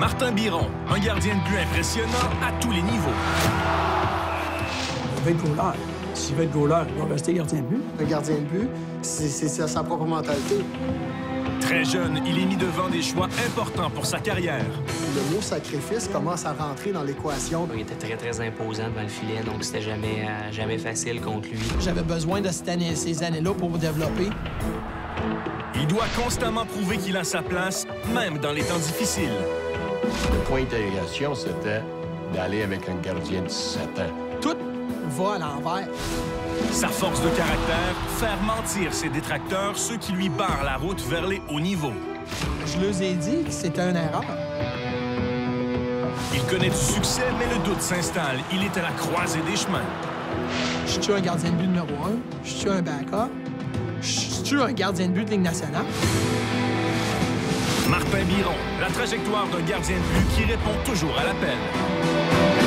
Martin Biron, un gardien de but impressionnant à tous les niveaux. Il va être goaler. S'il va être goaler, il va rester gardien de but. Un gardien de but, c'est sa propre mentalité. Très jeune, il est mis devant des choix importants pour sa carrière. Le mot sacrifice commence à rentrer dans l'équation. Il était très imposant devant le filet, donc c'était jamais facile contre lui. J'avais besoin de ces années-là pour me développer. Il doit constamment prouver qu'il a sa place, même dans les temps difficiles. Le point d'interrogation, c'était d'aller avec un gardien de 17 ans. Tout va à l'envers. Sa force de caractère, faire mentir ses détracteurs, ceux qui lui barrent la route vers les hauts niveaux. Je leur ai dit que c'était une erreur. Il connaît du succès, mais le doute s'installe. Il est à la croisée des chemins. Je suis un gardien de but numéro 1. Je suis un backup. Je suis un gardien de but de Ligue nationale. Martin Biron, la trajectoire d'un gardien de but qui répond toujours à l'appel.